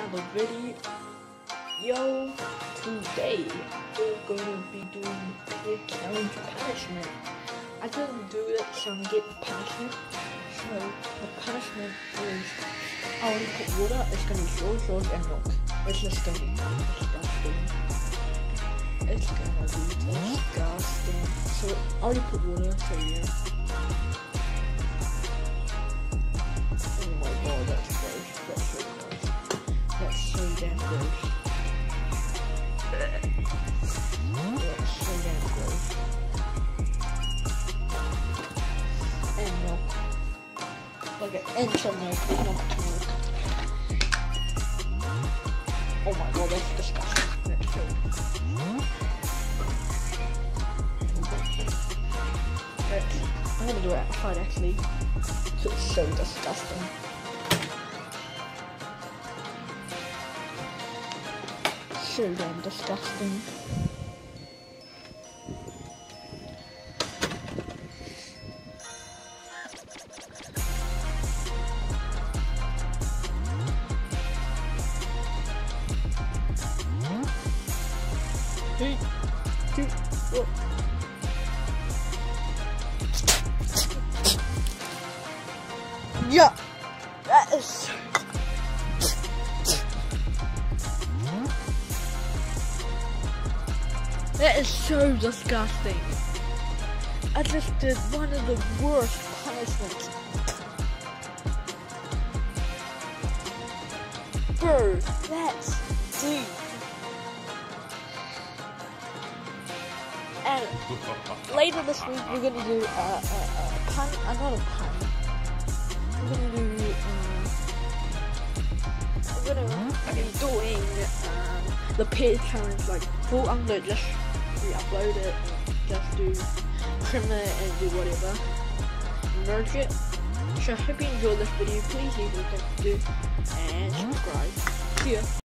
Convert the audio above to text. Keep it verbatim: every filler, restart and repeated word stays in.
another video. Yo, today we're gonna be doing the challenge punishment. I didn't do it, so I'm getting punishment. So the punishment is I already put water. It's gonna be sauce, sauce, and milk. It's just gonna be disgusting. It's gonna be disgusting. So I already put water. So yeah. Oh my god, that's gross. That's so gross. That's so damn gross. That's so damn gross. And milk. Like an inch of milk, not milk. Oh my god, that's disgusting. That's so that's, I'm gonna do it outside actually. It's so disgusting. So damn disgusting. Three, two, one. Yeah, that is so. That is so disgusting. I just did one of the worst punishments. Bro, that's deep. And later this week we're gonna do a, a, a pun, another pun. We're gonna do, um, we're gonna be doing um, the page challenge, like full under, just re-upload it, and just do, trim it and do whatever, merge it. So I hope you enjoyed this video, please leave a like to do, and subscribe. See ya.